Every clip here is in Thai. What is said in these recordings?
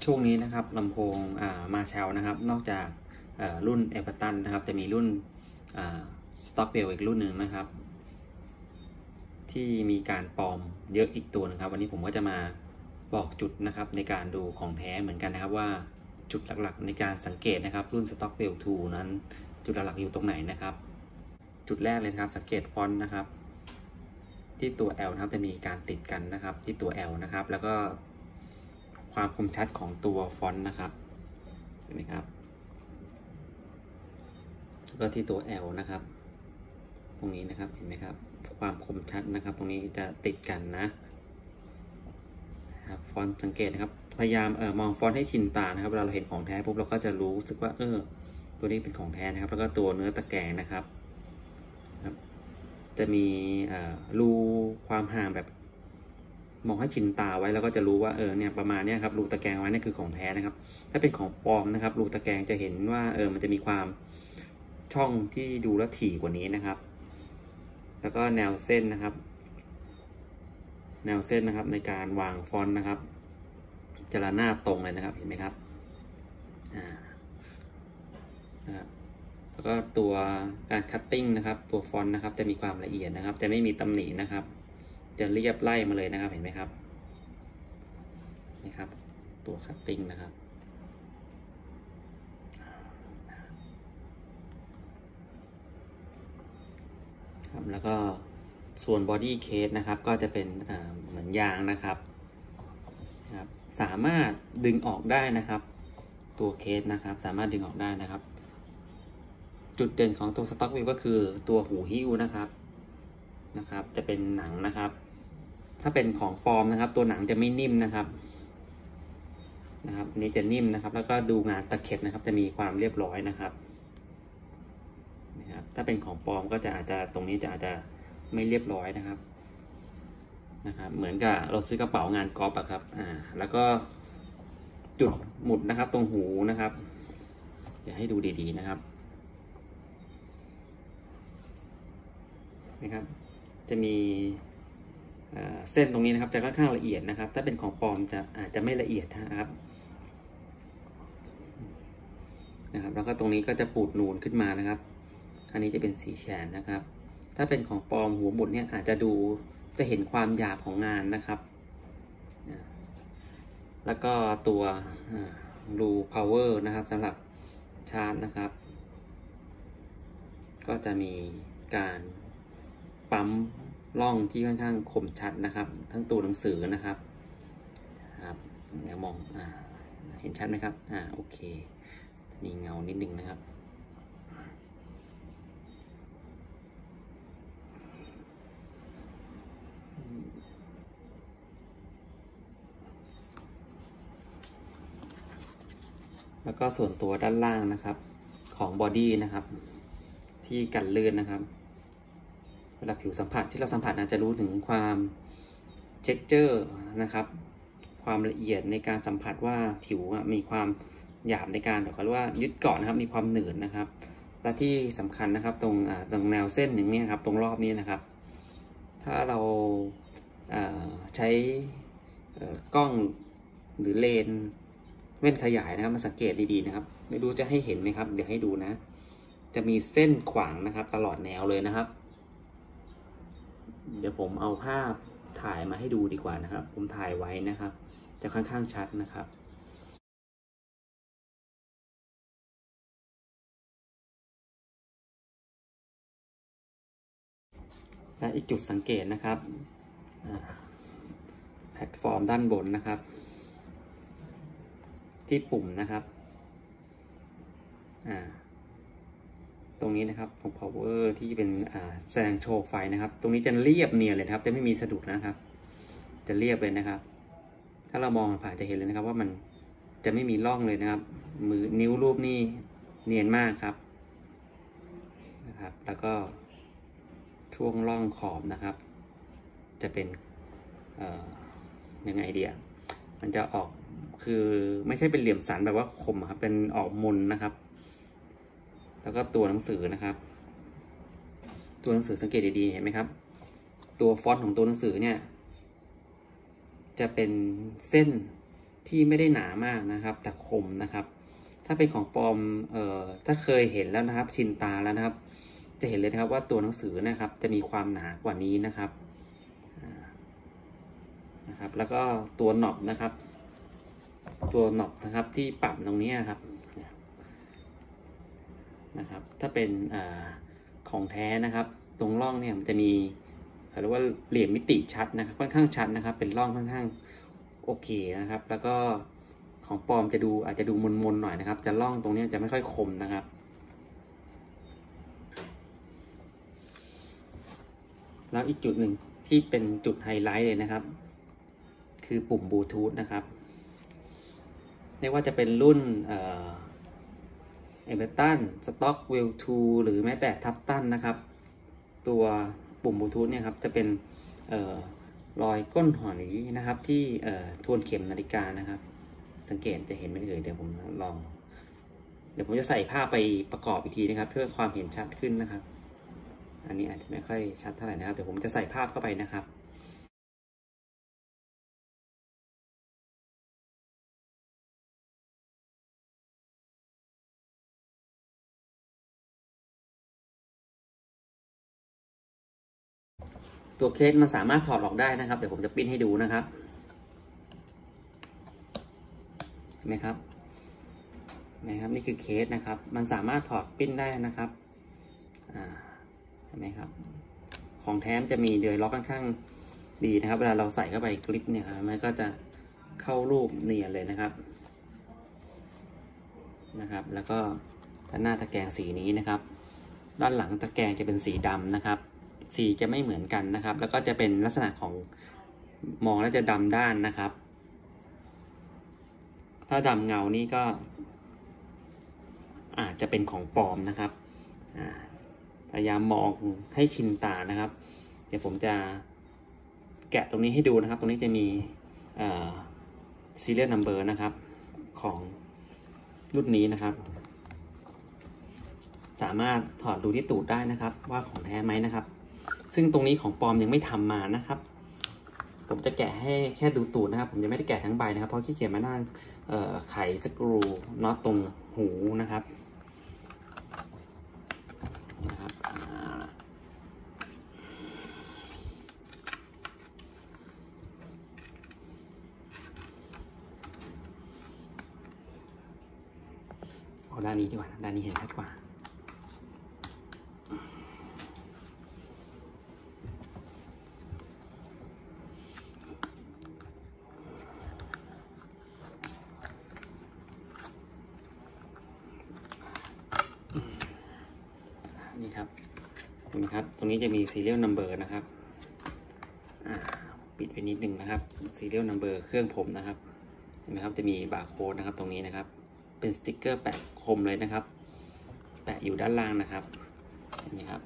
ช่วงนี้นะครับลำโพงมาเชลนะครับนอกจากรุ่นเอเวอร์ตันนะครับจะมีรุ่นสต็อกเบลอีกรุ่นหนึ่งนะครับที่มีการปลอมเยอะอีกตัวนึงครับวันนี้ผมก็จะมาบอกจุดนะครับในการดูของแท้เหมือนกันนะครับว่าจุดหลักๆในการสังเกตนะครับรุ่น Stock Bell 2 นั้นจุดหลักๆอยู่ตรงไหนนะครับจุดแรกเลยครับสังเกตฟอนต์นะครับที่ตัว L นะครับจะมีการติดกันนะครับที่ตัว L นะครับแล้วก็ความคมชัดของตัวฟอนต์นะครับเห็นไหมครับแล้วก็ที่ตัว L นะครับตรงนี้นะครับเห็นไหมครับความคมชัดนะครับตรงนี้จะติดกันนะครับฟอนต์สังเกตนะครับพยายามมองฟอนต์ให้ชินตานะครับเวลาเราเห็นของแท้ปุ๊บเราก็จะรู้สึกว่าตัวนี้เป็นของแท้นะครับแล้วก็ตัวเนื้อตะแกรงนะครับจะมีรูความห่างแบบมองให้ชินตาไว้แล้วก็จะรู้ว่าเนี่ยประมาณนี้ครับรูตะแกรงไว้นี่คือของแท้นะครับถ้าเป็นของปลอมนะครับรูตะแกรงจะเห็นว่ามันจะมีความช่องที่ดูแล้วถี่กว่านี้นะครับแล้วก็แนวเส้นนะครับในการวางฟอนต์นะครับจะระนาบตรงเลยนะครับเห็นไหมครับแล้วก็ตัวการคัตติ้งนะครับตัวฟอนต์นะครับจะมีความละเอียดนะครับจะไม่มีตำหนินะครับจะเรียบไล่มาเลยนะครับเห็นไหมครับนี่ครับตัวคัตติ้งนะครับแล้วก็ส่วนบอดี้เคสนะครับก็จะเป็นเหมือนยางนะครับสามารถดึงออกได้นะครับตัวเคสนะครับสามารถดึงออกได้นะครับจุดเด่นของตัวสต็อกวิวก็คือตัวหูหิ้วนะครับจะเป็นหนังนะครับถ้าเป็นของปลอมนะครับตัวหนังจะไม่นิ่มนะครับอันนี้จะนิ่มนะครับแล้วก็ดูงานตะเข็บนะครับจะมีความเรียบร้อยนะครับถ้าเป็นของปลอมก็จะอาจจะตรงนี้จะอาจจะไม่เรียบร้อยนะครับเหมือนกับเราซื้อกระเป๋างานกอล์ฟอะครับแล้วก็จุดหมุดนะครับตรงหูนะครับจะให้ดูดีๆนะครับจะมีเส้นตรงนี้นะครับจะค่อนข้างละเอียดนะครับถ้าเป็นของปลอมอาจจะไม่ละเอียดนะครับแล้วก็ตรงนี้ก็จะปูดนูนขึ้นมานะครับอันนี้จะเป็นสีแฉนนะครับถ้าเป็นของปลอมหัวหมุดเนี่ยอาจจะเห็นความหยาบของงานนะครับแล้วก็ตัวรู power นะครับสำหรับชาร์จนะครับก็จะมีการปั๊มร่องที่ค่อนข้างคมชัดนะครับทั้งตัวหนังสือนะครับเดี๋ยวมองเห็นชัดไหมครับโอเคมีเงานิดนึงนะครับแล้วก็ส่วนตัวด้านล่างนะครับของบอดี้นะครับที่กันลื่นนะครับเวลาผิวสัมผัสที่เราสัมผัสจะรู้ถึงความเท็กเจอร์นะครับความละเอียดในการสัมผัสว่าผิวมีความหยาบในการเขาเรียกว่ายึดเกาะนะครับมีความหนืดนะครับและที่สำคัญนะครับตรงแนวเส้นอย่างนี้ครับตรงรอบนี้นะครับถ้าเราใช้กล้องหรือเลนเว้นขยายนะครับมาสังเกตดีๆนะครับไม่รู้จะให้เห็นไหมครับเดี๋ยวให้ดูนะจะมีเส้นขวางนะครับตลอดแนวเลยนะครับเดี๋ยวผมเอาภาพถ่ายมาให้ดูดีกว่านะครับผมถ่ายไว้นะครับจะค่อนข้างชัดนะครับและอีกจุดสังเกตนะครับแพลตฟอร์มด้านบนนะครับที่ปุ่มนะครับตรงนี้นะครับตรง power ที่เป็นแสดงโชว์ไฟนะครับตรงนี้จะเรียบเนียนเลยครับจะไม่มีสะดุดนะครับจะเรียบเลยนะครับถ้าเรามองผ่านจะเห็นเลยนะครับว่ามันจะไม่มีร่องเลยนะครับนิ้วรูปนี่เนียนมากครับแล้วก็ช่วงร่องขอบนะครับจะเป็นยังไงเดียมันจะออกคือไม่ใช่เป็นเหลี่ยมสันแบบว่าคมครับเป็นออกมนนะครับแล้วก็ตัวหนังสือนะครับตัวหนังสือสังเกตดีๆเห็นไหมครับตัวฟอนต์ของตัวหนังสือเนี่ยจะเป็นเส้นที่ไม่ได้หนามากนะครับแต่คมนะครับถ้าเป็นของปลอมถ้าเคยเห็นแล้วนะครับชินตาแล้วนะครับจะเห็นเลยนะครับว่าตัวหนังสือนะครับจะมีความหนากว่านี้นะครับแล้วก็ตัวหนอบนะครับที่ปรับตรงนี้นะครับถ้าเป็นของแท้นะครับตรงร่องเนี่ยมันจะมีเรียกว่าเหลี่ยมมิติชัดนะครับค่อนข้างชัดนะครับเป็นร่องค่อนข้างโอเคนะครับแล้วก็ของปลอมอาจจะดูมนๆหน่อยนะครับจะร่องตรงนี้จะไม่ค่อยคมนะครับแล้วอีกจุดหนึ่งที่เป็นจุดไฮไลท์เลยนะครับคือปุ่มบลูทูธนะครับไม่ว่าจะเป็นรุ่นเอเวอร์ตันสต็อกเวลทูหรือแม้แต่ทับตันนะครับตัวปุ่มบลูทูธเนี่ยครับจะเป็นรอยก้นหอยนะครับที่ทวนเข็มนาฬิกานะครับสังเกตจะเห็นไหมเอ่ยเดี๋ยวผมจะใส่ภาพไปประกอบอีกทีนะครับเพื่อความเห็นชัดขึ้นนะครับอันนี้อาจจะไม่ค่อยชัดเท่าไหร่นะครับเดี๋ยวผมจะใส่ภาพเข้าไปนะครับตัวเคสมันสามารถถอดออกได้นะครับเดี๋ยวผมจะปิ้นให้ดูนะครับเห็นไหมครับนี่คือเคสนะครับมันสามารถถอดปิ้นได้นะครับเห็นไหมครับของแท้จะมีเดือยล็อกค่อนข้างดีนะครับเวลาเราใส่เข้าไปคลิปเนี่ยมันก็จะเข้ารูปเนียนเลยนะครับแล้วก็หน้าตะแกรงสีนี้นะครับด้านหลังตะแกรงจะเป็นสีดำนะครับสีจะไม่เหมือนกันนะครับแล้วก็จะเป็นลักษณะของมองแล้วจะดำด้านนะครับถ้าดำเงานี่ก็อาจจะเป็นของปลอมนะครับพยายามมองให้ชินตานะครับเดี๋ยวผมจะแกะตรงนี้ให้ดูนะครับตรงนี้จะมีserial number นะครับของรุ่นนี้นะครับสามารถถอดดูที่ตูดได้นะครับว่าของแท้ไหมนะครับซึ่งตรงนี้ของปลอมยังไม่ทำมานะครับผมจะแกะให้แค่ดูตูดนะครับผมจะไม่ได้แกะทั้งใบนะครับเพราะขี้เกียจมานั่งไขสกรูน็อตตรงหูนะครับเอาด้านนี้ดีกว่าด้านนี้เห็นชัดกว่านี่ครับเห็นไหมครับตรงนี้จะมี serial number นะครับปิดไปนิดนึงนะครับ serial number เครื่องผมนะครับเห็นไหมครับจะมีบาร์โค้ดนะครับตรงนี้นะครับเป็นสติ๊กเกอร์แปะคมเลยนะครับแปะอยู่ด้านล่างนะครับเห็นไหมครับ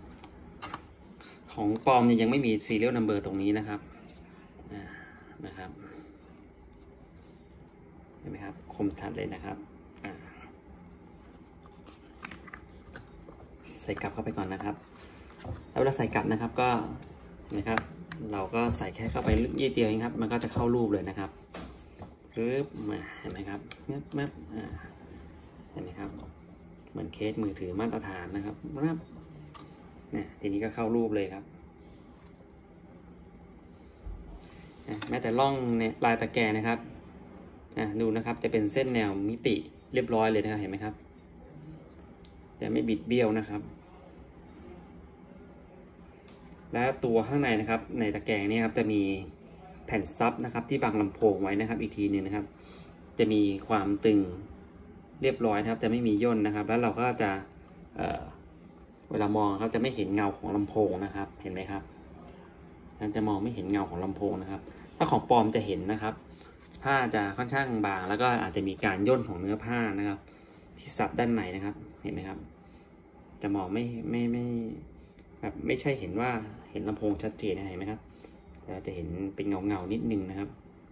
ของปลอมเนี่ยยังไม่มี serial number ตรงนี้นะครับเห็นไหมครับคมชัดเลยนะครับใส่กลับเข้าไปก่อนนะครับแล้วเวลาใส่กลับนะครับก็นะครับเราก็ใส่แค่เข้าไปนิดเดียวเองครับมันก็จะเข้ารูปเลยนะครับมาเห็นไหมครับเห็นไหมครับเหมือนเคสมือถือมาตรฐานนะครับเนี่ยทีนี้ก็เข้ารูปเลยครับแม้แต่ร่องเนี่ยลายตะแกรงนะครับดูนะครับจะเป็นเส้นแนวมิติเรียบร้อยเลยนะครับเห็นไหมครับจะไม่บิดเบี้ยวนะครับและตัวข้างในนะครับในตะแกรงนี่ครับจะมีแผ่นซับนะครับที่บังลำโพงไว้นะครับอีกทีนึงนะครับจะมีความตึงเรียบร้อยนะครับจะไม่มีย่นนะครับแล้วเราก็จะเวลามองครับจะไม่เห็นเงาของลำโพงนะครับเห็นไหมครับจะมองไม่เห็นเงาของลำโพงนะครับถ้าของปลอมจะเห็นนะครับผ้าจะค่อนข้างบางแล้วก็อาจจะมีการย่นของเนื้อผ้านะครับที่ซับด้านในนะครับเห็นไหมครับจะมองไม่แบบไม่ใช่เห็นว่าเห็นลำโพงชัดเจนนะเห็นไหมครับแต่จะเห็นเป็นเงานิดนึงนะครับ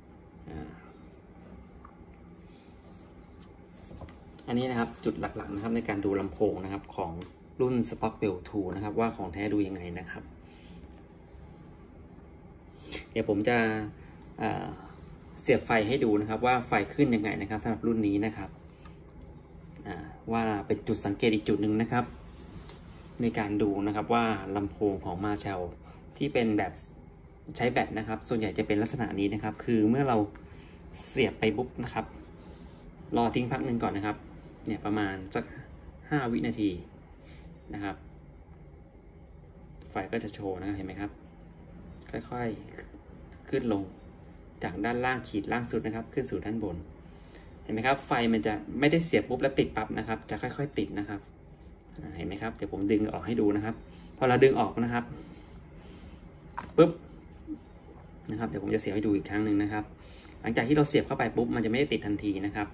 อันนี้นะครับจุดหลักๆนะครับในการดูลำโพงนะครับของรุ่น Stockwell 2 นะครับว่าของแท้ดูยังไงนะครับเดี๋ยวผมจะเสียบไฟให้ดูนะครับว่าไฟขึ้นยังไงนะครับสำหรับรุ่นนี้นะครับว่าเป็นจุดสังเกตอีกจุดหนึ่งนะครับในการดูนะครับว่าลำโพงของ Marshall ที่เป็นแบบใช้แบตนะครับส่วนใหญ่จะเป็นลักษณะนี้นะครับคือเมื่อเราเสียบไปปุ๊บนะครับรอทิ้งพักหนึ่งก่อนนะครับเนี่ยประมาณสัก5 วินาทีนะครับไฟก็จะโชว์นะครับเห็นไหมครับค่อยๆขึ้นลงจากด้านล่างขีดล่างสุดนะครับขึ้นสู่ด้านบนเห็นไหมครับไฟมันจะไม่ได้เสียบปุ๊บแล้วติดปั๊บนะครับจะค่อยๆติดนะครับเห็นไหมครับเดี๋ยวผมดึงออกให้ดูนะครับพอเราดึงออกนะครับปุ๊บนะครับเดี๋ยวผมจะเสียบให้ดูอีกครั้งหนึ่งนะครับหลังจากที่เราเสียบเข้าไปปุ๊บมันจะไม่ได้ติดทันทีนะครับ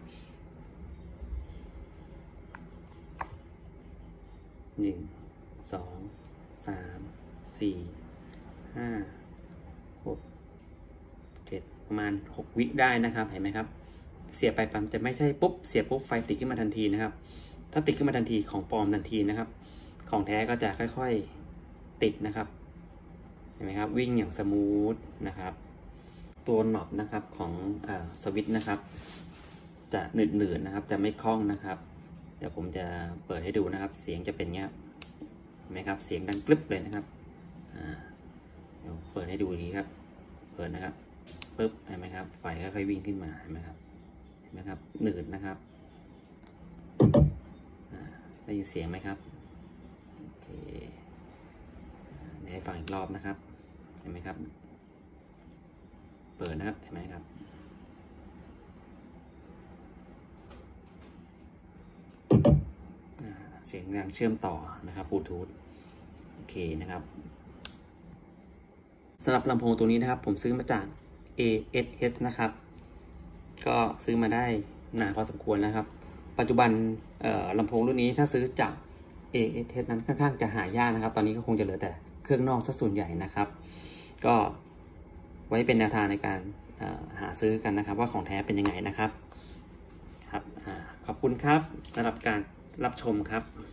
1 2 3 4 5 6 7ประมาณ6 วิได้นะครับเห็นไหมครับเสียบไปปั๊มจะไม่ใช่ปุ๊บเสียบปุ๊บไฟติดขึ้นมาทันทีนะครับถ้าติดขึ้นมาทันทีของปลอมทันทีนะครับของแท้ก็จะค่อยๆติดนะครับเห็นไหมครับวิ่งอย่างสมูทนะครับตัวหนอบนะครับของสวิตช์นะครับจะหนืดๆนะครับจะไม่คล่องนะครับเดี๋ยวผมจะเปิดให้ดูนะครับเสียงจะเป็นเงี้ยเห็นไหมครับเสียงดังกรึบเลยนะครับเดี๋ยวเปิดให้ดูดีครับเปิดนะครับปึ๊บเห็นไหมครับไฟค่อยๆวิ่งขึ้นมาเห็นไหมครับเห็นไหมครับหนืดนะครับได้ยินเสียงไหมครับโอเคเดี๋ยวให้ฟังอีกรอบนะครับเห็นไหมครับเปิดนะครับเห็นไหมครับเสียงดังเชื่อมต่อนะครับบลูทูธโอเคนะครับสำหรับลำโพงตัวนี้นะครับผมซื้อมาจาก ASH นะครับก็ซื้อมาได้นานพอสมควรนะครับปัจจุบันลำโพงรุ่นนี้ถ้าซื้อจาก ASH นั้นค่อนข้างจะหายากนะครับตอนนี้ก็คงจะเหลือแต่เครื่องนอกซะส่วนใหญ่นะครับก็ไว้เป็นแนวทางในการหาซื้อกันนะครับว่าของแท้เป็นยังไงนะครับขอบคุณครับสำหรับการรับชมครับ